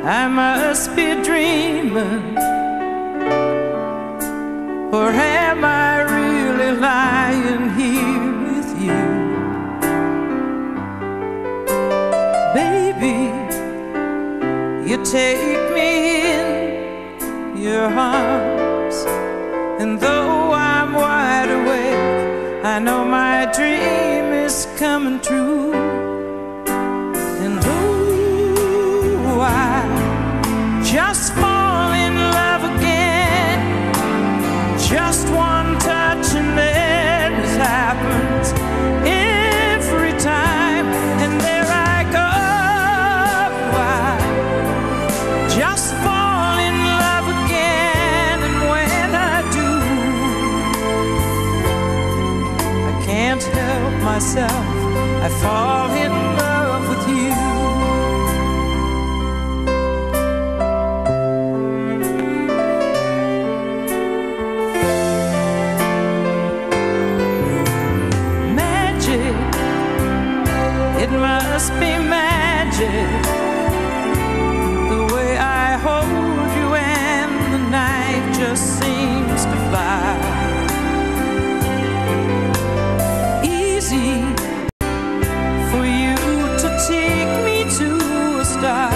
I must be dreaming, or am I really lying here with you? Baby, you take me in your arms, and though I'm wide awake, I know my dream is coming true. And oh, I just fall in love again. Just one touch and then it happens every time. And there I go, I just fall in love again. And when I do, I can't help myself, I fall in love with you. It must be magic, the way I hold you and the night just seems to fly. Easy for you to take me to a star.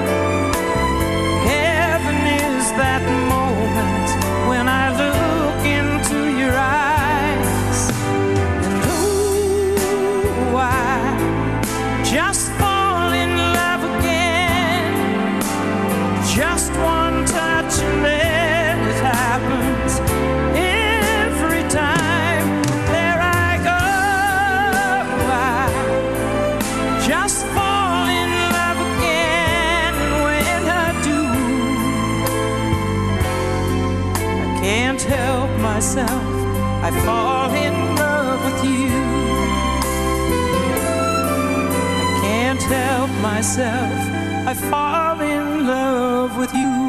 Heaven is that moment when I look into your eyes. And oh, I just fall in love again. Just one touch and then it happens every time. There I go, I just fall in love again. And when I do, I can't help myself, I fall in love with you. Can't help myself, I fall in love with you.